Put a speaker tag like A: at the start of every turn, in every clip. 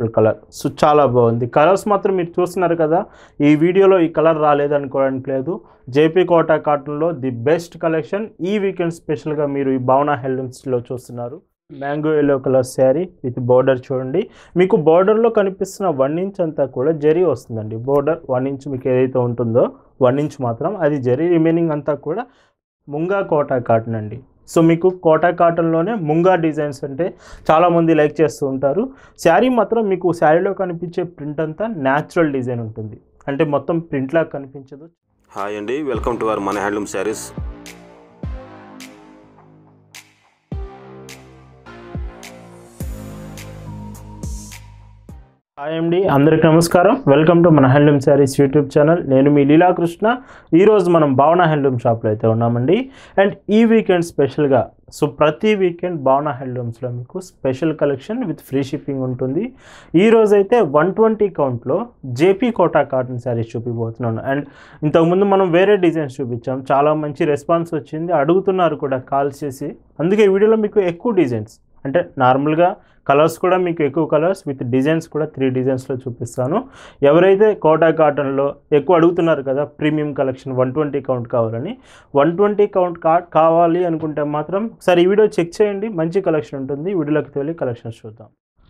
A: Colour. So చాలా బాగుంది. Colours మాత్రం మీరు చూస్తున్నారు కదా, ఈ వీడియోలో ఈ కలర్ రాలేదనుకోవడానికి లేదు. జేపీ కోటా కాటన్లో ది బెస్ట్ కలెక్షన్ ఈ వీకెండ్ స్పెషల్గా మీరు ఈ భావన హ్యాండ్లూమ్స్లో చూస్తున్నారు. Mango yellow colour sari with border చూడండి. మీకు బోర్డర్లో కనిపిస్తున్న 1 ఇంచ్ అంతా కూడా జరీ వస్తుందండి. బోర్డర్ 1 ఇంచ్ మీకు ఏదైతే ఉంటుందో 1 ఇంచ్ మాత్రం అది జరీ, రిమైనింగ్ అంతా కూడా ముంగా కోటా కాటన్ అండి. సో మీకు కోటా కాటన్లోనే ముంగా డిజైన్స్ అంటే చాలామంది లైక్ చేస్తూ ఉంటారు. శారీ మాత్రం మీకు శారీలో కనిపించే ప్రింట్ అంతా న్యాచురల్ డిజైన్ ఉంటుంది, అంటే మొత్తం ప్రింట్లా కనిపించదు.
B: హాయ్ అండి, వెల్కమ్ టు అవర్ మన హ్యాండ్లూమ్ శారీస్.
A: హాయ్ అండి, అందరికీ నమస్కారం. వెల్కమ్ టు మన హ్యాండ్లూమ్ శారీస్ యూట్యూబ్ ఛానల్. నేను మీ లీలాకృష్ణ. ఈరోజు మనం భావన హ్యాండ్లూమ్ షాప్లో అయితే ఉన్నామండి. అండ్ ఈ వీకెండ్ స్పెషల్గా, సో ప్రతి వీకెండ్ భావన హ్యాండ్లూమ్స్లో మీకు special collection with free shipping ఉంటుంది. ఈరోజు అయితే 120 కౌంట్లో జేపీ కోటా కాటన్ శారీస్ చూపిపోతున్నాను. అండ్ ఇంతకుముందు మనం వేరే డిజైన్స్ చూపించాం, చాలా మంచి రెస్పాన్స్ వచ్చింది, అడుగుతున్నారు కూడా కాల్ చేసి. అందుకే ఈ వీడియోలో మీకు ఎక్కువ డిజైన్స్, అంటే నార్మల్గా కలర్స్ కూడా మీకు ఎక్కువ కలర్స్ విత్ డిజైన్స్ కూడా 3 డిజైన్స్లో చూపిస్తాను. ఎవరైతే కోటా కాటన్లో ఎక్కువ అడుగుతున్నారు కదా, ప్రీమియం కలెక్షన్ 120 కౌంట్ కావాలని, 120 కౌంట్ కావాలి అనుకుంటే మాత్రం ఒకసారి ఈ వీడియో చెక్ చేయండి, మంచి కలెక్షన్ ఉంటుంది. వీడియోలోకి వెళ్ళి కలెక్షన్స్ చూద్దాం.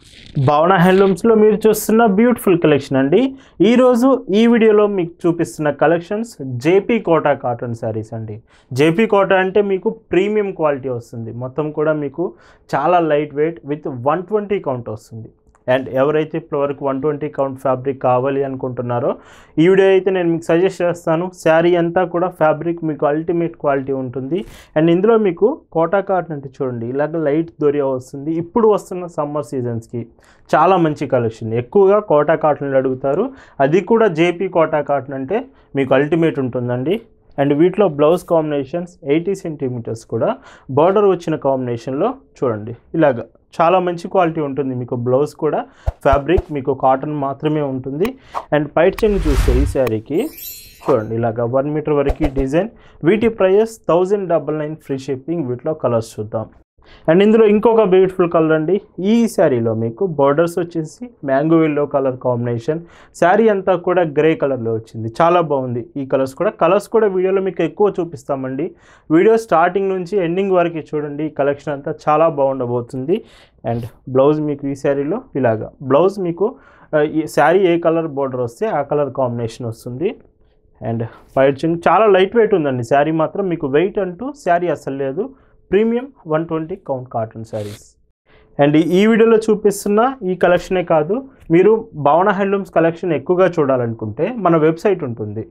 A: భావన హ్యాండ్లూమ్స్లో మీరు చూస్తున్న బ్యూటిఫుల్ కలెక్షన్ అండి. ఈరోజు ఈ వీడియోలో మీకు చూపిస్తున్న collections JP Kota cotton saris అండి. జేపీ కోటా అంటే మీకు ప్రీమియం క్వాలిటీ వస్తుంది, మొత్తం కూడా మీకు చాలా లైట్ వెయిట్ విత్ 120 కౌంట్ వస్తుంది. అండ్ ఎవరైతే ఇప్పటివరకు 120 కౌంట్ ఫ్యాబ్రిక్ కావాలి అనుకుంటున్నారో ఈ వీడియో అయితే నేను మీకు సజెస్ట్ చేస్తాను. శారీ అంతా కూడా ఫ్యాబ్రిక్ మీకు అల్టిమేట్ క్వాలిటీ ఉంటుంది. అండ్ ఇందులో మీకు కోటా కాటన్ అంటే చూడండి, ఇలాగ లైట్ దొరియా వస్తుంది. ఇప్పుడు వస్తున్న సమ్మర్ సీజన్స్కి చాలా మంచి కలెక్షన్. ఎక్కువగా కోటా కాటన్లు అడుగుతారు, అది కూడా జేపీ కోటా కాటన్ అంటే మీకు అల్టిమేట్ ఉంటుందండి. అండ్ వీటిలో బ్లౌజ్ కాంబినేషన్స్ 80 సెంటీమీటర్స్ కూడా బార్డర్ వచ్చిన కాంబినేషన్లో చూడండి, ఇలాగ చాలా మంచి క్వాలిటీ ఉంటుంది. మీకు బ్లౌజ్ కూడా ఫ్యాబ్రిక్ మీకు కాటన్ మాత్రమే ఉంటుంది. అండ్ పైట్ చెంగు చూస్తే ఈ శారీకి చూడండి, ఇలాగ 1 మీటర్ వరకు డిజైన్. వీటి ప్రైస్ 1099 ఫ్రీ షిప్పింగ్. వీటిలో కలర్స్ చూద్దాం. అండ్ ఇందులో ఇంకొక బ్యూటిఫుల్ కలర్ అండి. ఈ శారీలో మీకు బార్డర్స్ వచ్చేసి mango yellow colour combination, sari అంతా కూడా గ్రే కలర్లో వచ్చింది, చాలా బాగుంది. ఈ కలర్స్ కూడా వీడియోలో మీకు ఎక్కువ చూపిస్తామండి. వీడియో స్టార్టింగ్ నుంచి ఎండింగ్ వరకు చూడండి, ఈ కలెక్షన్ అంతా చాలా బాగుండబోతుంది. అండ్ బ్లౌజ్ మీకు ఈ శారీలో ఇలాగా బ్లౌజ్ మీకు ఈ శారీ ఏ కలర్ బార్డర్ వస్తే ఆ కలర్ కాంబినేషన్ వస్తుంది. అండ్ పైట్ చాలా లైట్ వెయిట్ ఉందండి. శారీ మాత్రం మీకు వెయిట్ అంటూ శారీ అసలు లేదు. Premium 120 count cotton saris. And ఈ వీడియోలో చూపిస్తున్న ఈ కలెక్షనే కాదు, మీరు భావన హ్యాండ్లూమ్స్ కలెక్షన్ ఎక్కువగా చూడాలనుకుంటే మన వెబ్సైట్ ఉంటుంది,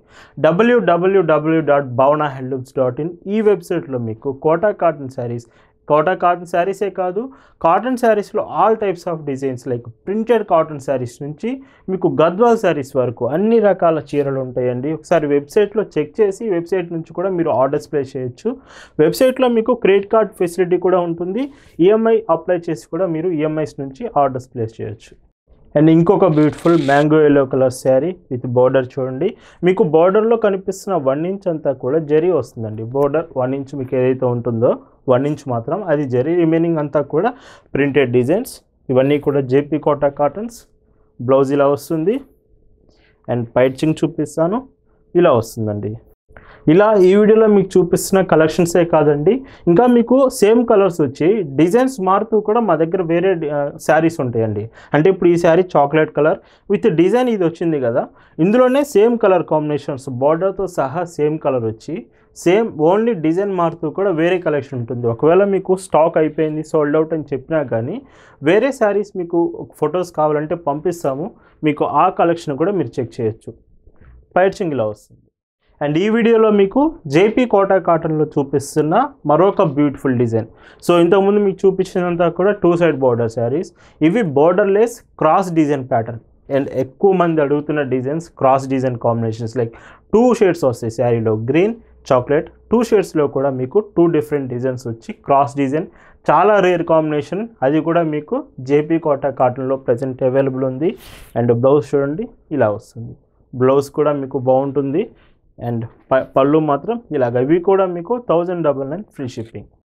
A: www.bhavanahandlooms.in. ఈ వెబ్సైట్లో మీకు కోటా కాటన్ శారీసే కాదు, కాటన్ శారీస్లో all types of designs like printed cotton saris నుంచి మీకు గద్వాల్ శారీస్ వరకు అన్ని రకాల చీరలు ఉంటాయండి. ఒకసారి వెబ్సైట్లో చెక్ చేసి వెబ్సైట్ నుంచి కూడా మీరు ఆర్డర్స్ ప్లేస్ చేయొచ్చు. వెబ్సైట్లో మీకు క్రెడిట్ కార్డ్ ఫెసిలిటీ కూడా ఉంటుంది. ఈఎంఐ అప్లై చేసి కూడా మీరు ఈఎంఐస్ నుంచి ఆర్డర్స్ ప్లేస్ చేయొచ్చు. అండ్ ఇంకొక beautiful mango yellow colour sari with border చూడండి. మీకు బోర్డర్లో కనిపిస్తున్న 1 ఇంచ్ అంతా కూడా జరీ వస్తుందండి. బోర్డర్ 1 ఇంచ్ మీకు ఏదైతే ఉంటుందో 1 ఇంచ్ మాత్రం అది జరీ, రిమైనింగ్ అంతా కూడా ప్రింటెడ్ డిజైన్స్. ఇవన్నీ కూడా జేపీ కోటా కాటన్స్. బ్లౌజ్ ఇలా వస్తుంది. అండ్ పైట్ చింగ్ చూపిస్తాను, ఇలా వస్తుందండి. ఇలా ఈ వీడియోలో మీకు చూపిస్తున్న కలెక్షన్సే కాదండి, ఇంకా మీకు సేమ్ కలర్స్ వచ్చి డిజైన్స్ మారుతూ కూడా మా దగ్గర వేరే శారీస్ ఉంటాయండి. అంటే ఇప్పుడు ఈ sari chocolate colour with design ఇది వచ్చింది కదా, ఇందులోనే సేమ్ కలర్ కాంబినేషన్స్ బార్డర్తో సహా సేమ్ కలర్ వచ్చి సేమ్ ఓన్లీ డిజైన్ మారుతూ కూడా వేరే కలెక్షన్ ఉంటుంది. ఒకవేళ మీకు స్టాక్ అయిపోయింది, సోల్డ్ అవుట్ అని చెప్పినా కానీ వేరే శారీస్ మీకు ఫొటోస్ కావాలంటే పంపిస్తాము, మీకు ఆ కలెక్షన్ కూడా మీరు చెక్ చేయొచ్చు. పైట్ చింగ్ ఇలా వస్తుంది. అండ్ ఈ వీడియోలో మీకు జేపీ కోటా కాటన్లో చూపిస్తున్న మరొక బ్యూటిఫుల్ డిజైన్. సో ఇంతకుముందు మీకు చూపించినంత కూడా 2 సైడ్ బార్డర్ శారీస్, ఇవి borderless cross design pattern. And ఎక్కువ మంది అడుగుతున్న designs cross design combinations, like 2 shades వస్తాయి శారీలో, గ్రీన్ చాక్లెట్. 2 షేడ్స్లో కూడా మీకు 2 డిఫరెంట్ డిజైన్స్ వచ్చి క్రాస్ డిజైన్, చాలా రేర్ కాంబినేషన్. అది కూడా మీకు జేపీ కోటా కాటన్లో ప్రజెంట్ అవైలబుల్ ఉంది. అండ్ బ్లౌజ్ చూడండి, ఇలా వస్తుంది. బ్లౌజ్ కూడా మీకు బాగుంటుంది. అండ్ పళ్ళు మాత్రం ఇలాగ, ఇవి కూడా మీకు 1099 ఫ్రీ షిప్పింగ్.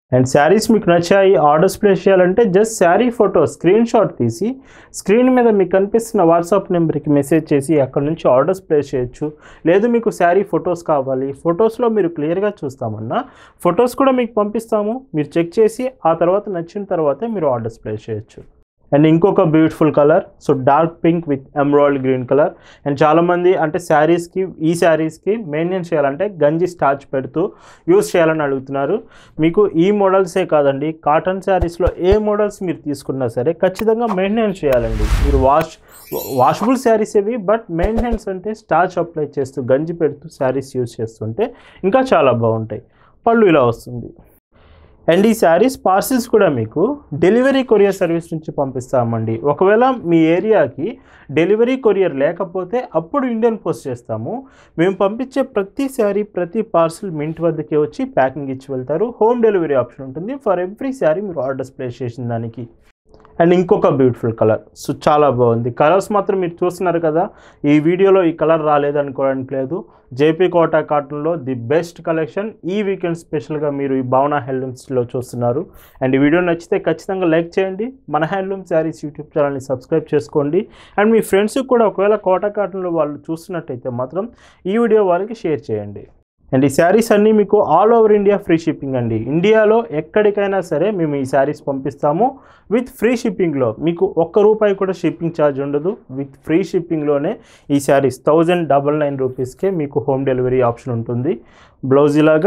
A: అండ్ శారీస్ మీకు నచ్చాయి, ఆర్డర్స్ ప్లేస్ చేయాలంటే just sari photo screen shot తీసి స్క్రీన్ మీద మీకు కనిపిస్తున్న వాట్సాప్ నెంబర్కి మెసేజ్ చేసి అక్కడ నుంచి ఆర్డర్స్ ప్లేస్ చేయొచ్చు. లేదు మీకు శారీ ఫొటోస్ కావాలి, ఫొటోస్లో మీరు క్లియర్గా చూస్తామన్నా ఫొటోస్ కూడా మీకు పంపిస్తాము. మీరు చెక్ చేసి ఆ తర్వాత నచ్చిన తర్వాతే మీరు ఆర్డర్స్ ప్లేస్ చేయొచ్చు. అండ్ ఇంకొక beautiful colour, so dark pink with emerald green colour. And చాలామంది అంటే ఈ శారీస్కి మెయింటైన్ చేయాలంటే గంజి స్టార్చ్ పెడుతూ యూస్ చేయాలని అడుగుతున్నారు. మీకు ఈ మోడల్సే కాదండి, కాటన్ శారీస్లో ఏ మోడల్స్ మీరు తీసుకున్నా సరే ఖచ్చితంగా మెయింటైన్ చేయాలండి. మీరు వాషబుల్ శారీస్ ఇవి, బట్ మెయింటెనెన్స్ అంటే స్టార్చ్ అప్లై చేస్తూ గంజి పెడుతూ శారీస్ యూస్ చేస్తుంటే ఇంకా చాలా బాగుంటాయి. పళ్ళు ఇలా వస్తుంది. అండ్ ఈ శారీస్ పార్సిల్స్ కూడా మీకు డెలివరీ కొరియర్ సర్వీస్ నుంచి పంపిస్తామండి. ఒకవేళ మీ ఏరియాకి డెలివరీ కొరియర్ లేకపోతే అప్పుడు ఇండియన్ పోస్ట్ చేస్తాము. మేము పంపించే ప్రతి శారీ ప్రతి పార్సిల్ మీ ఇంటి వద్దకే వచ్చి ప్యాకింగ్ ఇచ్చి వెళ్తారు. హోమ్ డెలివరీ ఆప్షన్ ఉంటుంది ఫర్ ఎవ్రీ శారీ మీరు ఆర్డర్స్ ప్లేస్ చేసిన దానికి. అండ్ ఇంకొక బ్యూటిఫుల్ కలర్, సో చాలా బాగుంది. కలర్స్ మాత్రం మీరు చూస్తున్నారు కదా, ఈ వీడియోలో ఈ కలర్ రాలేదనుకోవడానికి లేదు. జేపీ కోటా కాటన్లో ది బెస్ట్ కలెక్షన్ ఈ వీకెండ్ స్పెషల్గా మీరు ఈ భావన హ్యాండ్లూమ్స్లో చూస్తున్నారు. అండ్ ఈ వీడియో నచ్చితే ఖచ్చితంగా లైక్ చేయండి. మన హ్యాండ్లూమ్ శారీస్ యూట్యూబ్ ఛానల్ని సబ్స్క్రైబ్ చేసుకోండి. అండ్ మీ ఫ్రెండ్స్కి కూడా ఒకవేళ కోటా కాటన్లో వాళ్ళు చూస్తున్నట్టయితే మాత్రం ఈ వీడియో వాళ్ళకి షేర్ చేయండి. అండ్ ఈ శారీస్ అన్నీ మీకు all over India free shipping అండి. ఇండియాలో ఎక్కడికైనా సరే మేము ఈ శారీస్ పంపిస్తాము విత్ ఫ్రీ షిప్పింగ్లో. మీకు ₹1 కూడా షిప్పింగ్ ఛార్జ్ ఉండదు. విత్ ఫ్రీ షిప్పింగ్లోనే ఈ శారీస్ 1099 రూపీస్కే మీకు హోమ్ డెలివరీ ఆప్షన్ ఉంటుంది. బ్లౌజ్ ఇలాగా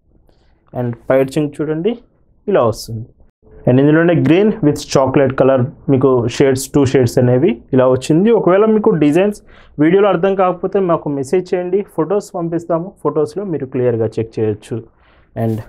A: అండ్ పైచింగ్ చూడండి ఇలా వస్తుంది. అండ్ ఇందులోనే గ్రీన్ విత్ చాక్లెట్ కలర్ మీకు టూ షేడ్స్ అనేవి ఇలా వచ్చింది. ఒకవేళ మీకు డిజైన్స్ వీడియోలో అర్థం కాకపోతే మాకు మెసేజ్ చేయండి, ఫొటోస్ పంపిస్తాము. ఫొటోస్లో మీరు క్లియర్గా చెక్ చేయొచ్చు. అండ్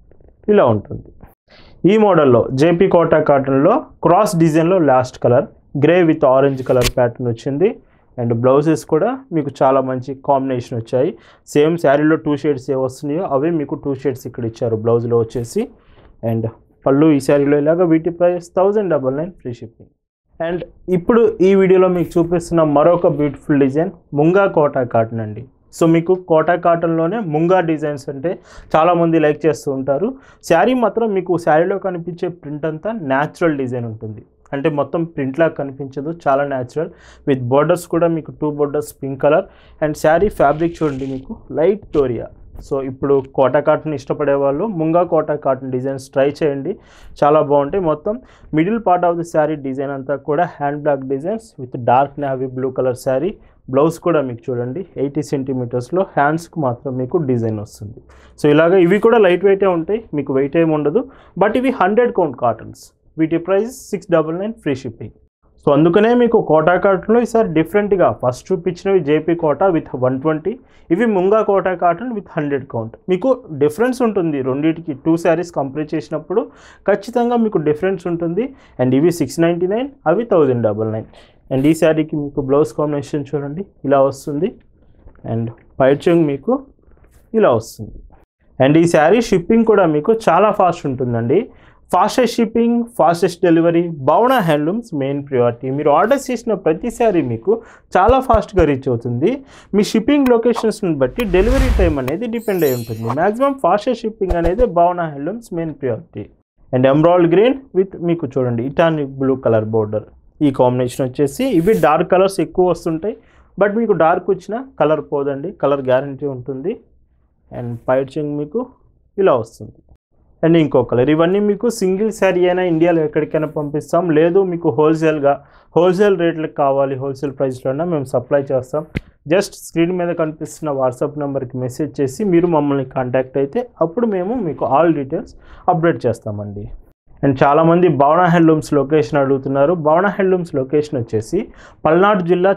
A: ఇలా ఉంటుంది. ఈ మోడల్లో జేపీ కోటా కాటన్లో క్రాస్ డిజైన్లో last colour grey with orange colour pattern వచ్చింది. అండ్ బ్లౌజెస్ కూడా మీకు చాలా మంచి కాంబినేషన్ వచ్చాయి. సేమ్ శారీలో 2 షేడ్స్ ఏ వస్తున్నాయో అవే మీకు 2 షేడ్స్ ఇక్కడ ఇచ్చారు బ్లౌజ్లో వచ్చేసి. అండ్ పళ్ళు ఈ శారీలో ఇలాగా, వీటి ప్రైస్ 1099 ఫ్రీ షిప్పింగ్. అండ్ ఇప్పుడు ఈ వీడియోలో మీకు చూపిస్తున్న మరొక beautiful design Munga Kota cotton అండి. సో మీకు కోటా కాటన్లోనే ముంగా డిజైన్స్ అంటే చాలామంది లైక్ చేస్తూ ఉంటారు. శారీ మాత్రం మీకు శారీలో కనిపించే ప్రింట్ అంతా న్యాచురల్ డిజైన్ ఉంటుంది. అంటే మొత్తం ప్రింట్లా కనిపించదు, చాలా న్యాచురల్. విత్ బోర్డర్స్ కూడా మీకు 2 borders pink colour. And sari fabric చూడండి మీకు లైట్ టోరియా. సో ఇప్పుడు కోటా కాటన్ ఇష్టపడే వాళ్ళు Munga Kota cotton designs try చేయండి, చాలా బాగుంటాయి. మొత్తం middle part of the sari design అంతా కూడా hand block designs with dark navy blue colour sari. Blouse కూడా మీకు చూడండి 80 సెంటీమీటర్స్లో, హ్యాండ్స్కి మాత్రం మీకు డిజైన్ వస్తుంది. సో ఇలాగ ఇవి కూడా లైట్ వెయిటే ఉంటాయి, మీకు వెయిట్ ఏమి ఉండదు. బట్ ఇవి 100 కౌంట్ కాటన్స్. వీటి ప్రైస్ 699 ఫ్రీ షిప్పింగ్. సో అందుకనే మీకు కోటా కాటన్లో ఈసారి డిఫరెంట్గా ఫస్ట్ చూపించినవి జేపీ కోటా విత్ 120, ఇవి Munga Kota cotton with 100 count. మీకు డిఫరెన్స్ ఉంటుంది రెండింటికి. 2 శారీస్ కంపేర్ చేసినప్పుడు ఖచ్చితంగా మీకు డిఫరెన్స్ ఉంటుంది. అండ్ ఇవి 699, అవి 1099. అండ్ ఈ శారీకి మీకు బ్లౌజ్ కాంబినేషన్ చూడండి ఇలా వస్తుంది. అండ్ పైచింగ్ మీకు ఇలా వస్తుంది. అండ్ ఈ శారీ షిప్పింగ్ కూడా మీకు చాలా ఫాస్ట్ ఉంటుందండి. Fastest shipping, fastest delivery, Bhavana handlooms main priority. మీరు ఆర్డర్ చేసిన ప్రతిసారి మీకు చాలా ఫాస్ట్గా రీచ్ అవుతుంది. మీ షిప్పింగ్ లొకేషన్స్ని బట్టి డెలివరీ టైం అనేది డిపెండ్ అయి ఉంటుంది. మ్యాక్సిమం ఫాస్టెస్ట్ షిప్పింగ్ అనేది Bhavana handlooms main priority. And emerald green with మీకు చూడండి ఇటానిక్ బ్లూ కలర్ బోర్డర్. ఈ కాంబినేషన్ వచ్చేసి ఇవి డార్క్ కలర్స్ ఎక్కువ వస్తుంటాయి, బట్ మీకు డార్క్ వచ్చిన కలర్ పోదండి, కలర్ గ్యారంటీ ఉంటుంది. అండ్ పైచింగ్ మీకు ఇలా వస్తుంది. అండ్ ఇంకో కలర్. ఇవన్నీ మీకు సింగిల్ శారీ అయినా ఇండియాలో ఎక్కడికైనా పంపిస్తాం. లేదు మీకు హోల్సేల్ రేట్లకు కావాలి, హోల్సేల్ ప్రైస్లోనే మేము సప్లై చేస్తాం. జస్ట్ స్క్రీన్ మీద కనిపిస్తున్న వాట్సాప్ నెంబర్కి మెసేజ్ చేసి మీరు మమ్మల్ని కాంటాక్ట్ అయితే అప్పుడు మేము మీకు ఆల్ డీటెయిల్స్ అప్డేట్ చేస్తామండి. అండ్ చాలామంది భావన హ్యాండ్లూమ్స్ లొకేషన్ అడుగుతున్నారు. భావన హ్యాండ్లూమ్స్ లొకేషన్ వచ్చేసి పల్నాడు జిల్లా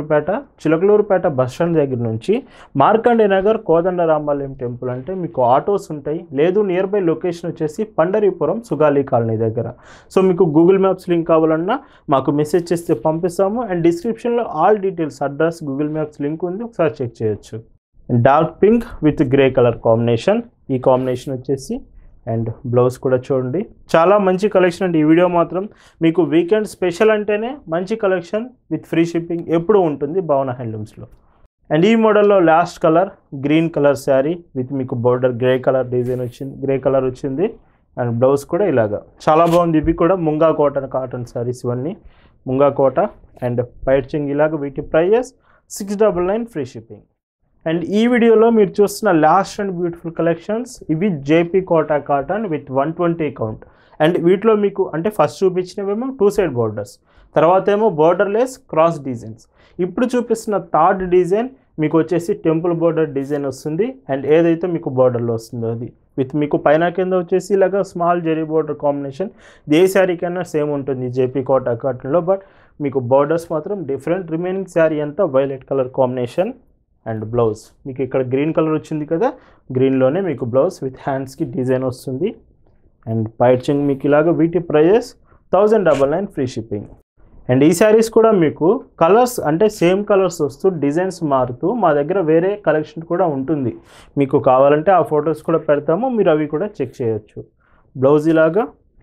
A: చిలకలూరుపేట బస్ స్టాండ్ దగ్గర నుంచి మార్కండే నగర్ కోదండరామాలయం టెంపుల్ అంటే మీకు ఆటోస్ ఉంటాయి. లేదు నియర్ బై లొకేషన్ వచ్చేసి పండరీపురం సుగాలి కాలనీ దగ్గర. సో మీకు గూగుల్ మ్యాప్స్ లింక్ కావాలన్నా మాకు మెసేజ్ చేస్తే పంపిస్తాము. అండ్ డిస్క్రిప్షన్లో all details, address, Google maps link ఉంది, ఒకసారి చెక్ చేయొచ్చు. Dark pink with grey colour combination. ఈ కాంబినేషన్ వచ్చేసి అండ్ బ్లౌజ్ కూడా చూడండి చాలా మంచి కలెక్షన్ అండి. ఈ వీడియో మాత్రం మీకు వీకెండ్ స్పెషల్ అంటేనే మంచి కలెక్షన్ విత్ ఫ్రీ షిప్పింగ్ ఎప్పుడు ఉంటుంది భావన హ్యాండ్లూమ్స్లో. అండ్ ఈ మోడల్లో last colour green colour sari with మీకు బోర్డర్ గ్రే కలర్ డిజైన్ వచ్చింది, గ్రే కలర్ వచ్చింది. అండ్ బ్లౌజ్ కూడా ఇలాగా చాలా బాగుంది. ఇవి కూడా ముంగా కాటన్ సారీస్, ఇవన్నీ ముంగా కోట అండ్ పైచింగ్ ఇలాగ. వీటి ప్రైజెస్ 699 ఫ్రీ షిప్పింగ్. అండ్ ఈ వీడియోలో మీరు చూస్తున్న లాస్ట్ అండ్ బ్యూటిఫుల్ కలెక్షన్స్ ఇవి JP Kota cotton with 120 count. And వీటిలో మీకు అంటే ఫస్ట్ చూపించినవేమో 2 సైడ్ బోర్డర్స్, తర్వాత ఏమో బోర్డర్లెస్ క్రాస్ డిజైన్స్. ఇప్పుడు చూపిస్తున్న థర్డ్ డిజైన్ మీకు వచ్చేసి టెంపుల్ బోర్డర్ డిజైన్ వస్తుంది. అండ్ ఏదైతే మీకు బోర్డర్లో వస్తుందో అది విత్ మీకు పైన కింద వచ్చేసి ఇలాగా స్మాల్ జెరీ బోర్డర్ కాంబినేషన్. ఏ శారీ కన్నా సేమ్ ఉంటుంది జేపీ కోటా కాటన్లో, బట్ మీకు బోర్డర్స్ మాత్రం డిఫరెంట్. రిమైనింగ్ శారీ అంతా violet colour combination. And blouse మీకు ఇక్కడ గ్రీన్ కలర్ వచ్చింది కదా, గ్రీన్లోనే మీకు బ్లౌజ్ విత్ హ్యాండ్స్కి డిజైన్ వస్తుంది. అండ్ పైచింగ్ మీకు ఇలాగ. వీటి ప్రైజెస్ 1099 ఫ్రీ షిప్పింగ్. అండ్ ఈ శారీస్ కూడా మీకు కలర్స్ అంటే సేమ్ కలర్స్ వస్తూ డిజైన్స్ మారుతూ మా దగ్గర వేరే కలెక్షన్ కూడా ఉంటుంది. మీకు కావాలంటే ఆ ఫొటోస్ కూడా పెడతాము, మీరు అవి కూడా చెక్ చేయొచ్చు. బ్లౌజ్ ఇలాగా.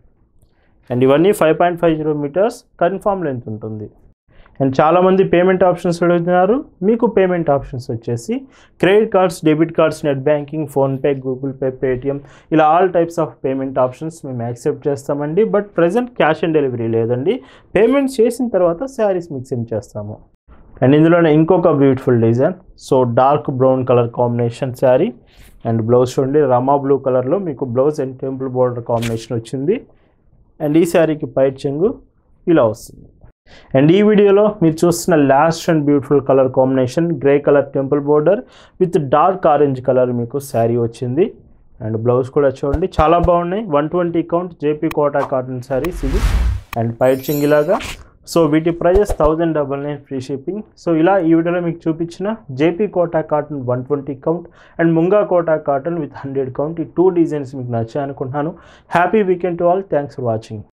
A: అండ్ ఇవన్నీ 5.50 మీటర్స్ కన్ఫామ్ లెంత్ ఉంటుంది. అండ్ చాలామంది పేమెంట్ ఆప్షన్స్ అడుగుతున్నారు. మీకు పేమెంట్ ఆప్షన్స్ వచ్చేసి credit cards, debit cards, net banking, PhonePe, Google Pay, Paytm ఇలా all types of payment options మేము యాక్సెప్ట్ చేస్తామండి. But present cash on delivery లేదండి. పేమెంట్ చేసిన తర్వాత శారీస్ మీకు సెండ్ చేస్తాము. అండ్ ఇందులోనే ఇంకొక beautiful design. So dark brown colour combination sari. And blouse చూడండి రమా బ్లూ కలర్లో మీకు blouse and temple border combination వచ్చింది. అండ్ ఈ శారీకి పైట్ చెంగు ఇలా వస్తుంది. అండ్ ఈ వీడియోలో మీరు చూస్తున్న last and beautiful colour combination grey colour temple border with dark orange colour మీకు శారీ వచ్చింది. అండ్ బ్లౌజ్ కూడా చూడండి చాలా బాగున్నాయి. 120 count JP Kota cotton saris ఇది. అండ్ పైచింగ్ ఇలాగా. సో వీటి ప్రైజెస్ 1099 ఫ్రీ షిప్పింగ్. సో ఇలా ఈ వీడియోలో మీకు చూపించిన JP Kota cotton 120 count and Munga Kota cotton with 100 count ఈ 2 డిజైన్స్ మీకు నచ్చాయి అనుకుంటున్నాను. Happy weekend to all. Thanks for watching.